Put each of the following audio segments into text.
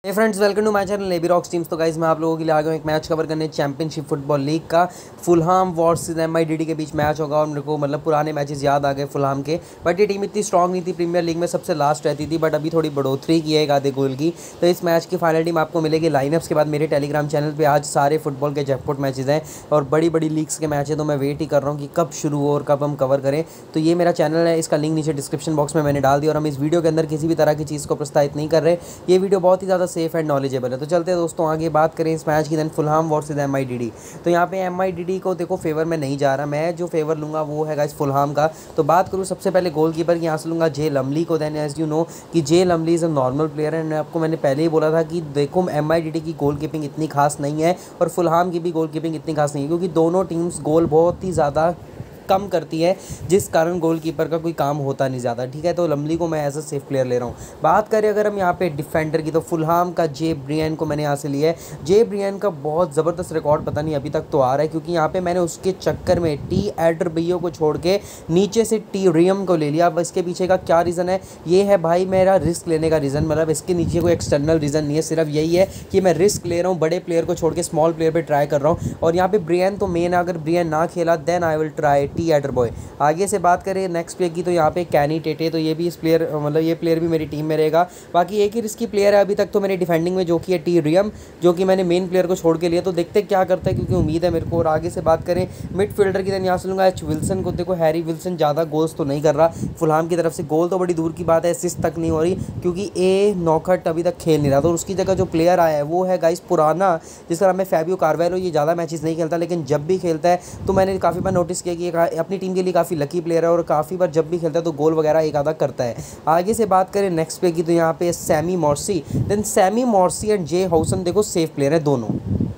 Friends, welcome to my channel AB Rocks teams. तो guys मैं आप लोगों के लिए आ गया हूँ एक मैच कवर करने, चैंपियनशिप फुटबॉल लीग का। फुलहाम वर्सेस एमआईडीडी के बीच मैच होगा और मेरे को मतलब पुराने मैचेस याद आ गए फुलहाम के। बट ये टीम इतनी स्ट्रॉन्ग नहीं थी, प्रीमियर लीग में सबसे लास्ट रहती थी, बट अभी थोड़ी बढ़ोतरी की है एक आधे गोल की। तो इस मैच की फाइनल टीम आपको मिलेगी लाइनअप्स के बाद मेरे टेलीग्राम चैनल पर। आज सारे फुटबॉल के जैकपॉट मैचेज हैं और बड़ी बड़ी लीग्स के मैच है, तो मैं वेट ही कर रहा हूँ कि कब शुरू हो और कब हम कवर करें। तो ये मेरा चैनल है, इसका लिंक नीचे डिस्क्रिप्शन बॉक्स में मैंने डाल दिया। और हम इस वीडियो के अंदर किसी भी तरह की चीज़ को प्रोत्साहित नहीं कर रहे। ये वीडियो बहुत ही ज़्यादा सेफ एंड नॉलेजेबल। तो चलते हैं दोस्तों आगे बात करें इस मैच की। Then Fulham versus MIDD. तो यहाँ पे एमआईडीडी को देखो फेवर में नहीं जा रहा, मैं जो फेवर लूँगा वो है गाइस फुलहाम का। तो बात करूँ सबसे पहले गोलकीपर की, यहाँ से लूँगा जे लमली को। देन एज यू नो कि J Lumley is a normal player and आपको मैंने पहले ही बोला था कि देखो एमआईडीडी की गोल कीपिंग इतनी खास नहीं है और फुलहाम की भी गोल कीपिंग इतनी खास नहीं है, क्योंकि दोनों टीम्स गोल बहुत ही ज़्यादा कम करती है, जिस कारण गोलकीपर का कोई काम होता नहीं ज़्यादा। ठीक है, तो लमली को मैं एज अ सेफ प्लेयर ले रहा हूँ। बात करें अगर हम यहाँ पे डिफेंडर की, तो फुलहाम का जे ब्रियन को मैंने यहाँ से लिया है। जे ब्रियन का बहुत ज़बरदस्त रिकॉर्ड पता नहीं अभी तक तो आ रहा है, क्योंकि यहाँ पे मैंने उसके चक्कर में टी एडरबियो को छोड़ के नीचे से टी रियम को ले लिया। अब इसके पीछे का क्या रीज़न है? ये है भाई मेरा रिस्क लेने का रीज़न। मतलब इसके नीचे कोई एक्सटर्नल रीज़न नहीं है, सिर्फ यही है कि मैं रिस्क ले रहा हूँ, बड़े प्लेयर को छोड़ के स्मॉल प्लेयर पर ट्राई कर रहा हूँ। और यहाँ पे ब्रियन तो मेन है, अगर ब्रियन ना खेला then I will try T Adarabioyo. आगे से बात करें नेक्स्ट प्लेयर की, तो यहाँ पे कैनी टेटे, तो ये भी इस प्लेयर मतलब ये प्लेयर भी मेरी टीम में रहेगा। बाकी एक ही रिस्की प्लेयर है अभी तक तो मेरी डिफेंडिंग में, जो कि है टी रियम, जो कि मैंने मेन प्लेयर को छोड़ के लिया। तो देखते क्या करता है, क्योंकि उम्मीद है मेरे को। और आगे से बात करें मिडफील्डर की, देन यहाँ से लूँगा एच विल्सन को। देखो हैरी विल्सन ज़्यादा गोल्स तो नहीं कर रहा फुलहाम की तरफ से, गोल तो बड़ी दूर की बात है, असिस्ट तक नहीं हो रही, क्योंकि ए नौखट अभी तक खेल नहीं रहा। तो उसकी जगह जो प्लेयर आया है वो है गाइस पुराना, जिसका नाम है फैबियो कार्वेलो। ये ज़्यादा मैचेस नहीं खेलता, लेकिन जब भी खेलता है तो मैंने काफ़ी बार नोटिस किया कि अपनी टीम के लिए काफ़ी लकी प्लेयर है और काफ़ी बार जब भी खेलता है तो गोल वगैरह एक आधा करता है। आगे से बात करें नेक्स्ट पे की, तो यहाँ पे Sammy Morsy. Then Sammy Morsy and J Howson देखो सेफ प्लेयर है दोनों।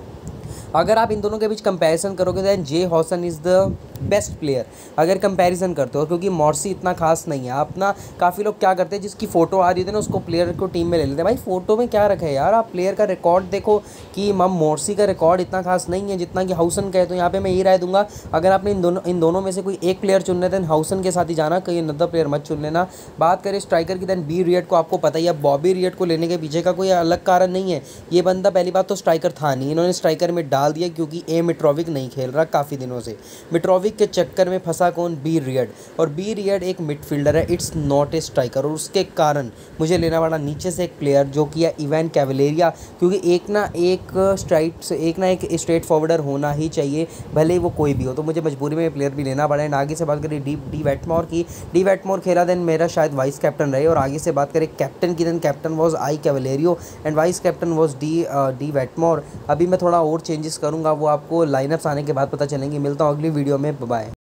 अगर आप इन दोनों के बीच कंपैरिजन करोगे तो J Howson is the best player अगर कंपैरिजन करते हो, क्योंकि मॉर्सी इतना खास नहीं है। अपना काफ़ी लोग क्या करते हैं, जिसकी फ़ोटो आ रही थी ना उसको प्लेयर को टीम में ले लेते हैं। भाई फ़ोटो में क्या रखा है यार, आप प्लेयर का रिकॉर्ड देखो कि मॉर्सी का रिकॉर्ड इतना खास नहीं है जितना कि हाउसन का है। तो यहाँ पे मैं ये राय दूंगा, अगर आपने इन दोनों में से कोई एक प्लेयर चुनना है देन हाउसन के साथ ही जाना, कहीं अनदर प्लेयर मत चुन लेना। बात करें स्ट्राइकर की, देन बी रियड को आपको पता ही है, बॉबी रियड को लेने के पीछे का कोई अलग कारण नहीं है। ये बंदा पहली बात तो स्ट्राइकर था नहीं, इन्होंने स्ट्राइकर में डाल दिया क्योंकि ए मिट्रोविक नहीं खेल रहा काफ़ी दिनों से। मिट्रोविक के चक्कर में फंसा कौन? B Riyad. और बी रियड एक मिडफील्डर है, इट्स नॉट ए स्ट्राइकर। और उसके कारण मुझे लेना पड़ा नीचे से एक प्लेयर जो कि है इवान कैवलेरिया, क्योंकि एक ना एक स्ट्रेट फॉरवर्डर होना ही चाहिए, भले ही वो कोई भी हो। तो मुझे मजबूरी में प्लेयर भी लेना पड़ा। एंड आगे से बात करें डी वेटमोर की, डी वेटमोर खेला देन मेरा शायद वाइस कैप्टन रहे। और आगे से बात करें कैप्टन की, then captain was I Cavaleiro and vice captain was D Wetmore. अभी मैं थोड़ा और चेंजेस करूँगा, वो आपको लाइनअप्स आने के बाद पता चलेंगे। मिलता हूँ अगली वीडियो में, बाय।